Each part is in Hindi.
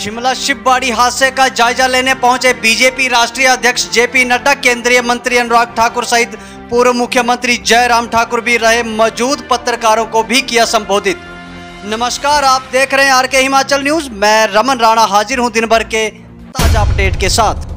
शिमला शिवबाड़ी हादसे का जायजा लेने पहुंचे बीजेपी राष्ट्रीय अध्यक्ष जेपी नड्डा, केंद्रीय मंत्री अनुराग ठाकुर सहित पूर्व मुख्यमंत्री जयराम ठाकुर भी रहे। मौजूद पत्रकारों को भी किया संबोधित। नमस्कार, आप देख रहे हैं आरके हिमाचल न्यूज। मैं रमन राणा हाजिर हूं दिन भर के ताजा अपडेट के साथ।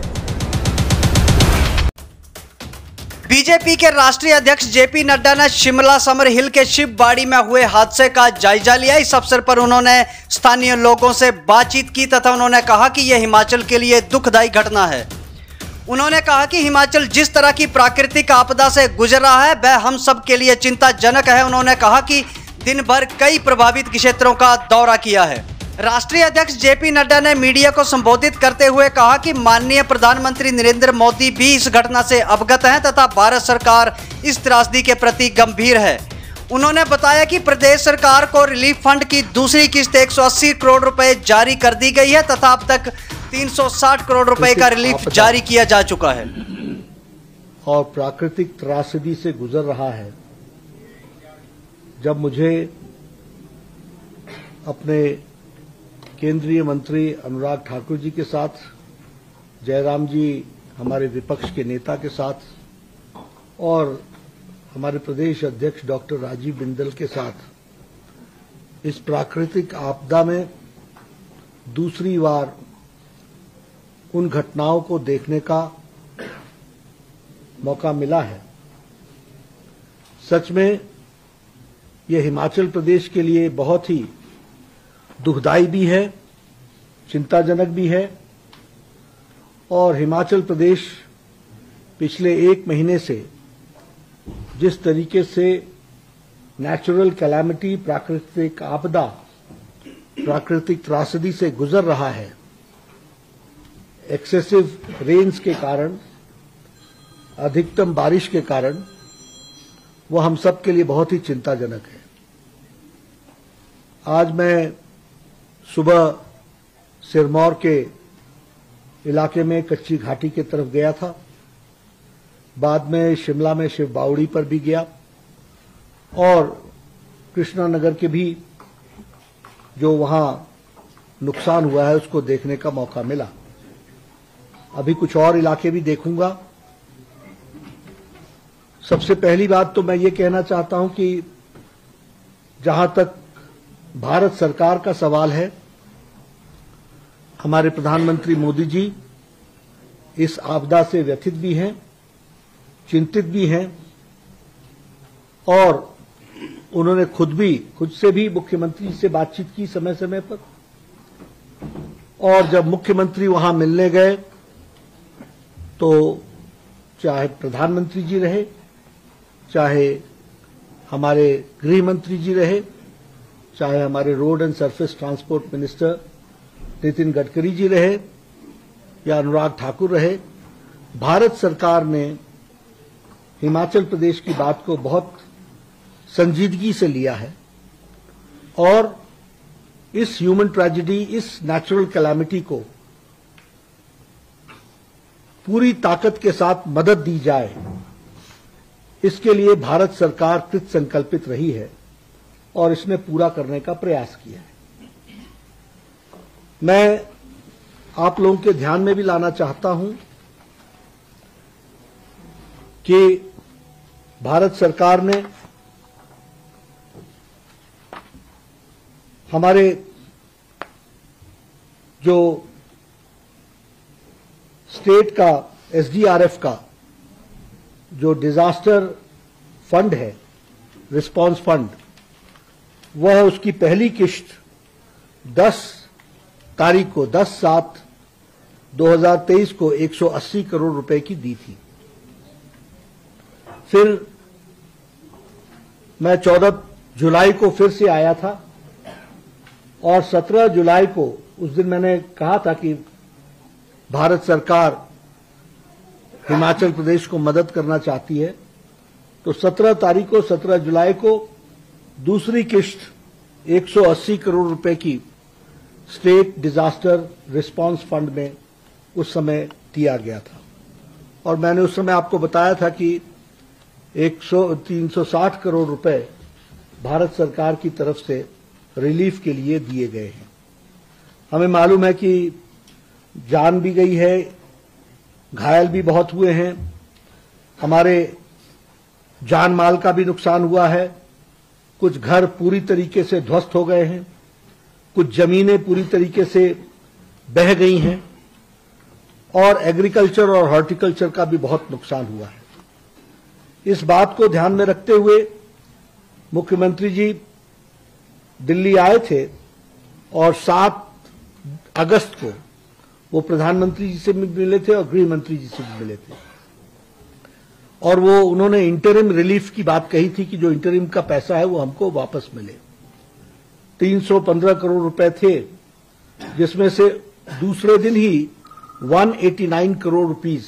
बीजेपी के राष्ट्रीय अध्यक्ष जेपी नड्डा ने शिमला समर हिल के शिवबाड़ी में हुए हादसे का जायजा लिया। इस अवसर पर उन्होंने स्थानीय लोगों से बातचीत की तथा उन्होंने कहा कि यह हिमाचल के लिए दुखदायी घटना है। उन्होंने कहा कि हिमाचल जिस तरह की प्राकृतिक आपदा से गुजर रहा है वह हम सब के लिए चिंताजनक है। उन्होंने कहा कि दिन भर कई प्रभावित क्षेत्रों का दौरा किया है। राष्ट्रीय अध्यक्ष जेपी नड्डा ने मीडिया को संबोधित करते हुए कहा कि माननीय प्रधानमंत्री नरेंद्र मोदी भी इस घटना से अवगत हैं तथा भारत सरकार इस त्रासदी के प्रति गंभीर है। उन्होंने बताया कि प्रदेश सरकार को रिलीफ फंड की दूसरी किस्त 180 करोड़ रुपए जारी कर दी गई है तथा अब तक 360 करोड़ रुपए का रिलीफ जारी किया जा चुका है और प्राकृतिक त्रासदी से गुजर रहा है। जब मुझे अपने केंद्रीय मंत्री अनुराग ठाकुर जी के साथ, जयराम जी हमारे विपक्ष के नेता के साथ और हमारे प्रदेश अध्यक्ष डॉक्टर राजीव बिंदल के साथ इस प्राकृतिक आपदा में दूसरी बार उन घटनाओं को देखने का मौका मिला है, सच में यह हिमाचल प्रदेश के लिए बहुत ही दुखदाई भी है, चिंताजनक भी है। और हिमाचल प्रदेश पिछले एक महीने से जिस तरीके से नेचुरल कैलामिटी, प्राकृतिक आपदा, प्राकृतिक त्रासदी से गुजर रहा है, एक्सेसिव रेन्स के कारण, अधिकतम बारिश के कारण, वह हम सब के लिए बहुत ही चिंताजनक है। आज मैं सुबह सिरमौर के इलाके में कच्ची घाटी की तरफ गया था, बाद में शिमला में शिवबाड़ी पर भी गया और कृष्णा नगर के भी जो वहां नुकसान हुआ है उसको देखने का मौका मिला। अभी कुछ और इलाके भी देखूंगा। सबसे पहली बात तो मैं ये कहना चाहता हूं कि जहां तक भारत सरकार का सवाल है, हमारे प्रधानमंत्री मोदी जी इस आपदा से व्यथित भी हैं, चिंतित भी हैं और उन्होंने खुद से भी मुख्यमंत्री से बातचीत की समय समय पर। और जब मुख्यमंत्री वहां मिलने गए तो चाहे प्रधानमंत्री जी रहे, चाहे हमारे गृह मंत्री जी रहे, चाहे हमारे road and surface transport minister Nitin Gadkari ji रहे या अनुराग ठाकुर रहे, भारत सरकार ने हिमाचल प्रदेश की बात को बहुत संजीदगी से लिया है और इस ह्यूमन ट्रेजेडी, इस नेचुरल कैलामिटी को पूरी ताकत के साथ मदद दी जाए, इसके लिए भारत सरकार कृत संकल्पित रही है और इसने पूरा करने का प्रयास किया है। मैं आप लोगों के ध्यान में भी लाना चाहता हूं कि भारत सरकार ने हमारे जो स्टेट का एसडीआरएफ का जो डिजास्टर फंड है, रिस्पांस फंड, वह उसकी पहली किश्त 10/7/2023 को 180 करोड़ रुपए की दी थी। फिर मैं 14 जुलाई को फिर से आया था और 17 जुलाई को, उस दिन मैंने कहा था कि भारत सरकार हिमाचल प्रदेश को मदद करना चाहती है, तो 17 जुलाई को दूसरी किश्त 180 करोड़ रुपए की स्टेट डिजास्टर रिस्पांस फंड में उस समय दिया गया था। और मैंने उस समय आपको बताया था कि 360 करोड़ रुपए भारत सरकार की तरफ से रिलीफ के लिए दिए गए हैं। हमें मालूम है कि जान भी गई है, घायल भी बहुत हुए हैं, हमारे जान माल का भी नुकसान हुआ है, कुछ घर पूरी तरीके से ध्वस्त हो गए हैं, कुछ जमीनें पूरी तरीके से बह गई हैं और एग्रीकल्चर और हॉर्टिकल्चर का भी बहुत नुकसान हुआ है। इस बात को ध्यान में रखते हुए मुख्यमंत्री जी दिल्ली आए थे और 7 अगस्त को वो प्रधानमंत्री जी से भी मिले थे और गृह मंत्री जी से भी मिले थे और वो उन्होंने इंटरिम रिलीफ की बात कही थी कि जो इंटरिम का पैसा है वो हमको वापस मिले। 315 करोड़ रुपए थे, जिसमें से दूसरे दिन ही 189 करोड़ रुपीस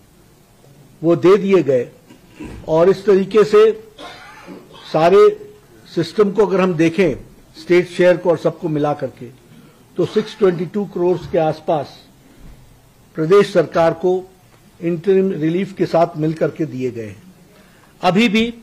वो दे दिए गए और इस तरीके से सारे सिस्टम को अगर हम देखें, स्टेट शेयर को और सबको मिला करके, तो 622 करोड़ के आसपास प्रदेश सरकार को इंटरिम रिलीफ के साथ मिलकर के दिए गए हैं। अभी भी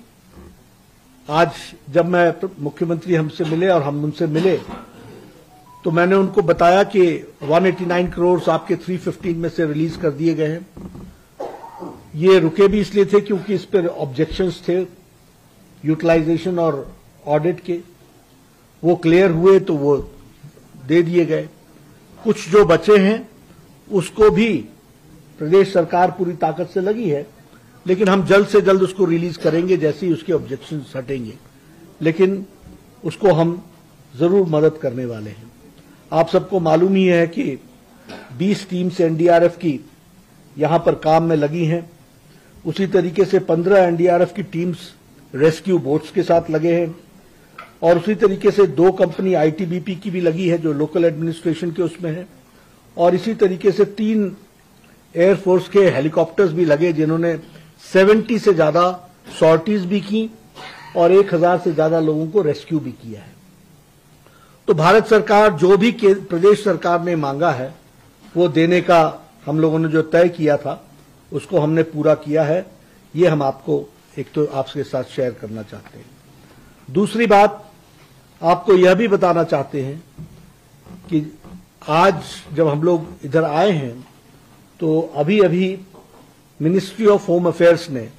आज जब मैं मुख्यमंत्री हमसे मिले और हम उनसे मिले तो मैंने उनको बताया कि 189 करोड़ आपके 315 में से रिलीज कर दिए गए हैं। ये रुके भी इसलिए थे क्योंकि इस पर ऑब्जेक्शंस थे यूटिलाइजेशन और ऑडिट के, वो क्लियर हुए तो वो दे दिए गए। कुछ जो बचे हैं उसको भी प्रदेश सरकार पूरी ताकत से लगी है, लेकिन हम जल्द से जल्द उसको रिलीज करेंगे जैसे ही उसके ऑब्जेक्शन हटेंगे, लेकिन उसको हम जरूर मदद करने वाले हैं। आप सबको मालूम ही है कि 20 टीम्स एनडीआरएफ की यहां पर काम में लगी हैं, उसी तरीके से 15 एनडीआरएफ की टीम्स रेस्क्यू बोट्स के साथ लगे हैं और उसी तरीके से 2 कंपनी आईटीबीपी की भी लगी है जो लोकल एडमिनिस्ट्रेशन के उसमें है और इसी तरीके से 3 एयरफोर्स के हेलीकॉप्टर्स भी लगे जिन्होंने 70 से ज्यादा सॉर्टीज भी की और 1000 से ज्यादा लोगों को रेस्क्यू भी किया है। तो भारत सरकार जो भी प्रदेश सरकार ने मांगा है वो देने का हम लोगों ने जो तय किया था उसको हमने पूरा किया है। ये हम आपको एक तो आपके साथ शेयर करना चाहते हैं। दूसरी बात आपको यह भी बताना चाहते हैं कि आज जब हम लोग इधर आए हैं तो अभी अभी मिनिस्ट्री ऑफ होम अफेयर्स ने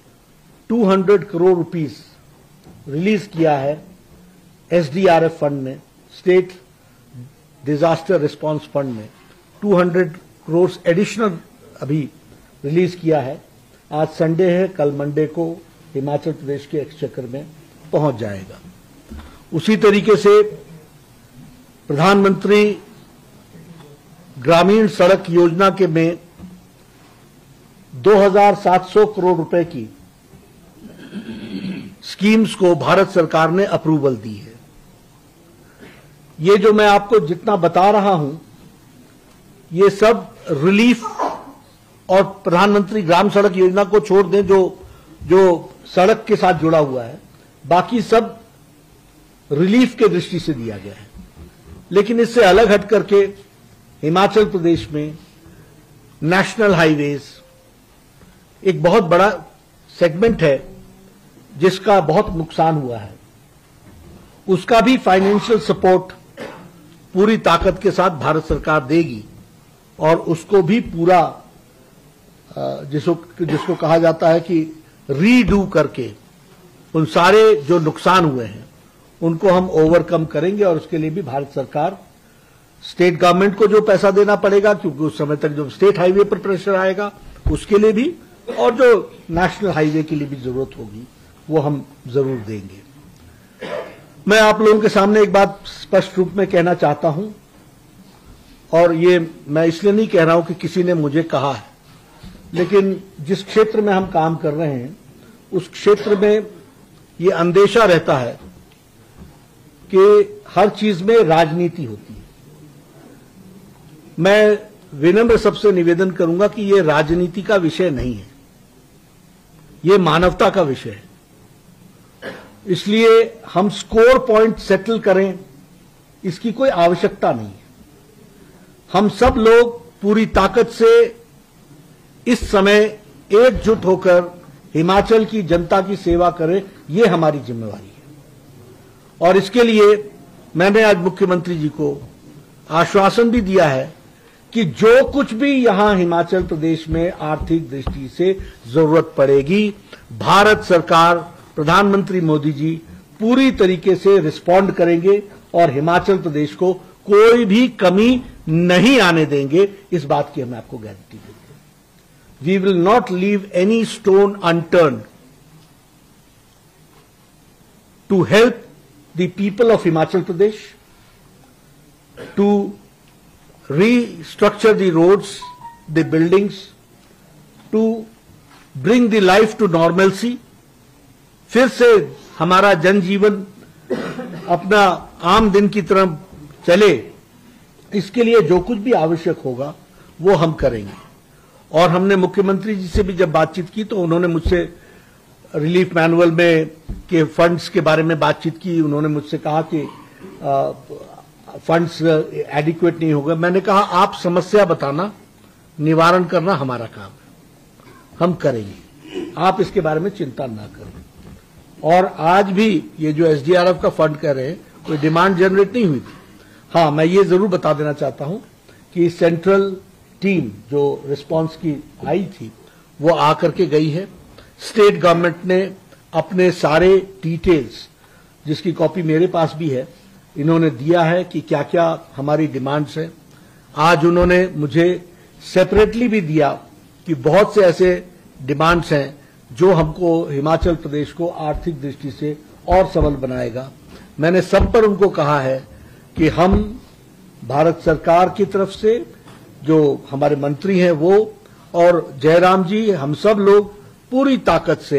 200 करोड़ रुपीस रिलीज किया है एसडीआरएफ फंड में, स्टेट डिजास्टर रिस्पांस फंड में 200 करोड़ एडिशनल अभी रिलीज किया है। आज संडे है, कल मंडे को हिमाचल प्रदेश के एक्सचेकर में पहुंच जाएगा। उसी तरीके से प्रधानमंत्री ग्रामीण सड़क योजना के में 2700 करोड़ रुपए की स्कीम्स को भारत सरकार ने अप्रूवल दी है। ये जो मैं आपको जितना बता रहा हूं ये सब रिलीफ और प्रधानमंत्री ग्राम सड़क योजना को छोड़ दें जो सड़क के साथ जुड़ा हुआ है, बाकी सब रिलीफ के दृष्टि से दिया गया है। लेकिन इससे अलग हट करके हिमाचल प्रदेश में नेशनल हाईवेज एक बहुत बड़ा सेगमेंट है जिसका बहुत नुकसान हुआ है, उसका भी फाइनेंशियल सपोर्ट पूरी ताकत के साथ भारत सरकार देगी और उसको भी पूरा जिसको कहा जाता है कि रीडू करके उन सारे जो नुकसान हुए हैं उनको हम ओवरकम करेंगे और उसके लिए भी भारत सरकार स्टेट गवर्नमेंट को जो पैसा देना पड़ेगा क्योंकि उस समय तक जो स्टेट हाईवे पर प्रेशर आएगा उसके लिए भी और जो नेशनल हाईवे के लिए भी जरूरत होगी वो हम जरूर देंगे। मैं आप लोगों के सामने एक बात स्पष्ट रूप में कहना चाहता हूं और ये मैं इसलिए नहीं कह रहा हूं कि किसी ने मुझे कहा है, लेकिन जिस क्षेत्र में हम काम कर रहे हैं उस क्षेत्र में ये अंदेशा रहता है कि हर चीज में राजनीति होती है। मैं विनम्र सबसे निवेदन करूंगा कि ये राजनीति का विषय नहीं है, ये मानवता का विषय है। इसलिए हम स्कोर पॉइंट सेटल करें इसकी कोई आवश्यकता नहीं है। हम सब लोग पूरी ताकत से इस समय एकजुट होकर हिमाचल की जनता की सेवा करें, ये हमारी जिम्मेवारी है। और इसके लिए मैंने आज मुख्यमंत्री जी को आश्वासन भी दिया है कि जो कुछ भी यहां हिमाचल प्रदेश में आर्थिक दृष्टि से जरूरत पड़ेगी, भारत सरकार, प्रधानमंत्री मोदी जी पूरी तरीके से रिस्पॉन्ड करेंगे और हिमाचल प्रदेश को कोई भी कमी नहीं आने देंगे। इस बात की हम आपको गारंटी देते हैं। We will not leave any stone unturned to help the people of Himachal Pradesh, to restructure the roads, the buildings, to bring the life to normalcy. फिर से हमारा जनजीवन अपना आम दिन की तरह चले, इसके लिए जो कुछ भी आवश्यक होगा वो हम करेंगे। और हमने मुख्यमंत्री जी से भी जब बातचीत की तो उन्होंने मुझसे रिलीफ मैनुअल में के फंड्स के बारे में बातचीत की। उन्होंने मुझसे कहा कि फंड्स एडिक्वेट नहीं होगा। मैंने कहा आप समस्या बताना, निवारण करना हमारा काम है, हम करेंगे, आप इसके बारे में चिंता ना करें। और आज भी ये जो एसडीआरएफ का फंड कह रहे हैं, कोई डिमांड जनरेट नहीं हुई थी। हाँ, मैं ये जरूर बता देना चाहता हूं कि सेंट्रल टीम जो रिस्पांस की आई थी वो आकर के गई है। स्टेट गवर्नमेंट ने अपने सारे डिटेल्स, जिसकी कॉपी मेरे पास भी है, इन्होंने दिया है कि क्या क्या हमारी डिमांड्स हैं। आज उन्होंने मुझे सेपरेटली भी दिया कि बहुत से ऐसे डिमांड्स हैं जो हमको हिमाचल प्रदेश को आर्थिक दृष्टि से और सबल बनाएगा। मैंने सब पर उनको कहा है कि हम भारत सरकार की तरफ से, जो हमारे मंत्री हैं वो और जयराम जी, हम सब लोग पूरी ताकत से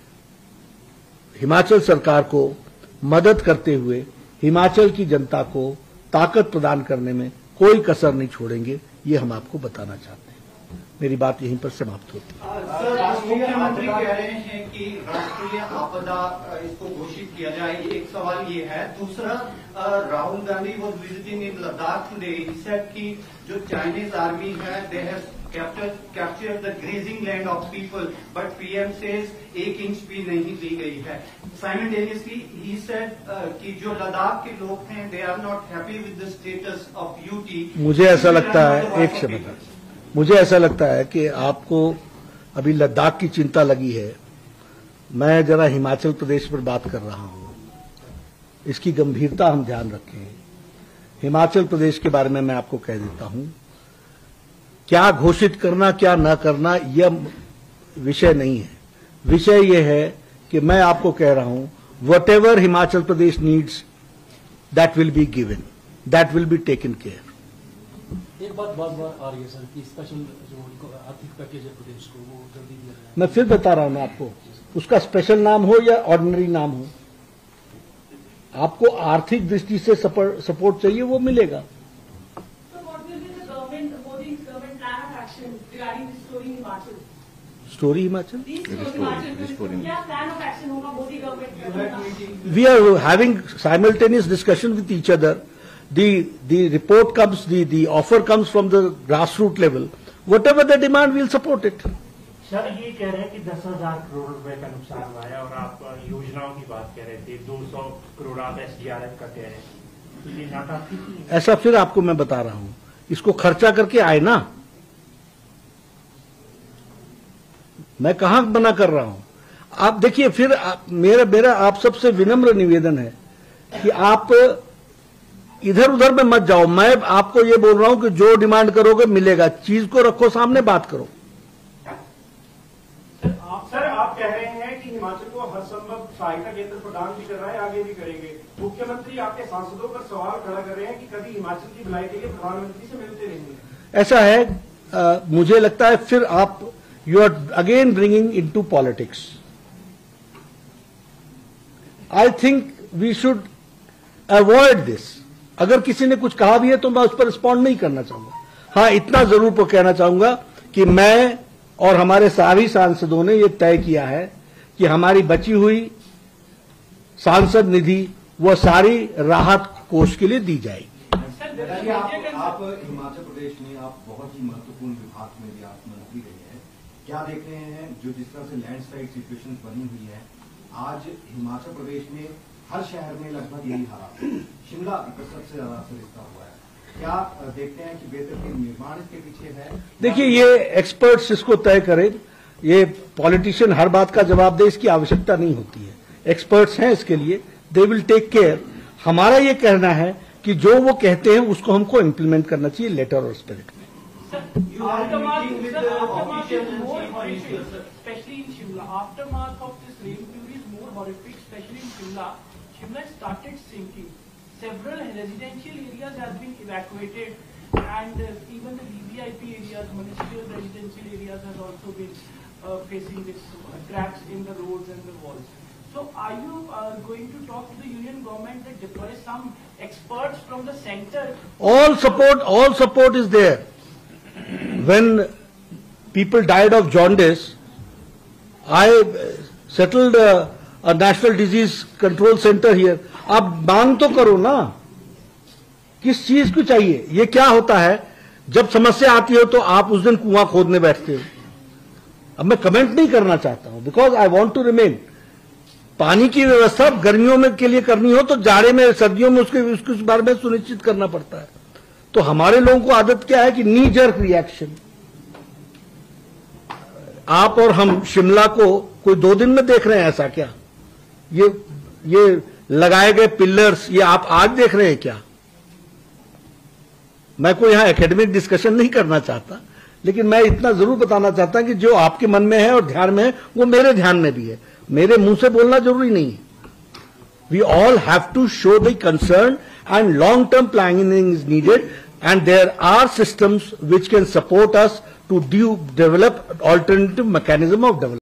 हिमाचल सरकार को मदद करते हुए हिमाचल की जनता को ताकत प्रदान करने में कोई कसर नहीं छोड़ेंगे। ये हम आपको बताना चाहते हैं। मेरी बात यहीं पर समाप्त होती है। सर, मुख्यमंत्री कह रहे हैं कि राष्ट्रीय आपदा इसको घोषित किया जाए, एक सवाल ये है। दूसरा, Rahul Gandhi was visiting in Ladakh today, he said कि जो चाइनीज आर्मी है they have capture the grazing land of people, but PM says 1 inch भी नहीं दी गई है। साइमल्टेनियसली ही सेड कि जो लद्दाख के लोग हैं they are not happy with the status of UT. मुझे ऐसा लगता है, एक सेकंड, मुझे ऐसा लगता है कि आपको अभी लद्दाख की चिंता लगी है। मैं जरा हिमाचल प्रदेश पर बात कर रहा हूं, इसकी गंभीरता हम ध्यान रखें। हिमाचल प्रदेश के बारे में मैं आपको कह देता हूं, क्या घोषित करना क्या न करना यह विषय नहीं है। विषय यह है कि मैं आपको कह रहा हूं, whatever Himachal Pradesh needs that will be given, that will be taken care. एक बात बार बार आ रही है सर कि स्पेशल जो आर्थिक पैकेज है प्रदेश को वो जल्दी दिया जाए। मैं फिर बता रहा हूं मैं आपको, उसका स्पेशल नाम हो या ऑर्डिनरी नाम हो, आपको आर्थिक दृष्टि से सपोर्ट चाहिए वो मिलेगा। Story Himachal, we are having simultaneous discussion with each other. The report comes, the offer comes from the grassroots level. Whatever the demand, we'll support it. Sir, ये कह रहे हैं कि 10,000 करोड़ रुपए का नुकसान हुआ है और आप योजनाओं की बात कह रहे थे, 200 करोड़ आप एसडीआरएफ का कह रहे हैं, तो ये नाटा ठीक नहीं है। ऐसा फिर आपको मैं बता रहा हूं, इसको खर्चा करके आए ना, मैं कहां मना कर रहा हूं। आप देखिए, फिर मेरा आप सबसे विनम्र निवेदन है कि आप इधर उधर में मत जाओ। मैं आपको ये बोल रहा हूं कि जो डिमांड करोगे मिलेगा, चीज को रखो सामने, बात करो। सर, आप कह रहे हैं कि हिमाचल को हर संभव सहायता केंद्र प्रदान भी कर रहा है, आगे भी करेंगे। मुख्यमंत्री आपके सांसदों पर सवाल खड़ा कर रहे हैं कि कभी हिमाचल की भलाई के लिए प्रधानमंत्री से मिलते रहेंगे। ऐसा है, मुझे लगता है फिर आप you are again bringing into politics. I think we should avoid this. अगर किसी ने कुछ कहा भी है तो मैं उस पर रिस्पॉन्ड नहीं करना चाहूंगा। हाँ, इतना जरूर कहना चाहूंगा कि मैं और हमारे सारी सांसदों ने यह तय किया है कि हमारी बची हुई सांसद निधि वो सारी राहत कोष के लिए दी जाएगी। आप हिमाचल प्रदेश में आप बहुत ही महत्वपूर्ण विभाग में भी आप मंत्री रहे हैं, क्या देख रहे हैं जो जिस तरह से लैंडस्लाइड सिचुएशन बनी हुई है आज हिमाचल प्रदेश में, हर शहर में लगभग यही हालात है। शिमला का सबसे ज्यादा असर इसका हुआ है, क्या देखते हैं कि बेहतर निर्माण इसके पीछे है? देखिए, ये एक्सपर्ट्स इसको तय करें। ये पॉलिटिशियन हर बात का जवाब दे, इसकी आवश्यकता नहीं होती है। एक्सपर्ट्स हैं इसके लिए, दे विल टेक केयर। हमारा ये कहना है कि जो वो कहते हैं उसको हमको इम्प्लीमेंट करना चाहिए लेटर और स्पिरिट में। Aftermath is more horrific, especially in Shimla. Aftermath of this rain fury is more horrific, especially in Shimla. Shimla started sinking. Several residential areas have been evacuated, and even the VVIP areas, municipal residential areas, has also been facing this cracks in the roads and the walls. So, are you going to talk to the union government that deploy some experts from the center? All support is there. When people died of jaundice, I settled a national disease control center here. आप मांग तो करो ना, किस चीज को चाहिए। ये क्या होता है, जब समस्या आती हो तो आप उस दिन कुआं खोदने बैठते हो। अब मैं कमेंट नहीं करना चाहता हूं, because I want to remain. पानी की व्यवस्था गर्मियों में के लिए करनी हो तो जाड़े में, सर्दियों में उसके बारे में सुनिश्चित करना पड़ता है। तो हमारे लोगों को आदत क्या है कि नी जर्क रिएक्शन। आप और हम शिमला को कोई 2 दिन में देख रहे हैं ऐसा क्या? ये लगाए गए पिलर्स ये आप आज देख रहे हैं क्या? मैं कोई यहां एकेडमिक डिस्कशन नहीं करना चाहता, लेकिन मैं इतना जरूर बताना चाहता हूं कि जो आपके मन में है और ध्यान में है वो मेरे ध्यान में भी है। मेरे मुंह से बोलना जरूरी नहीं है। We all have to show the concern, and long-term planning is needed, and there are systems which can support us to develop alternative mechanism of development.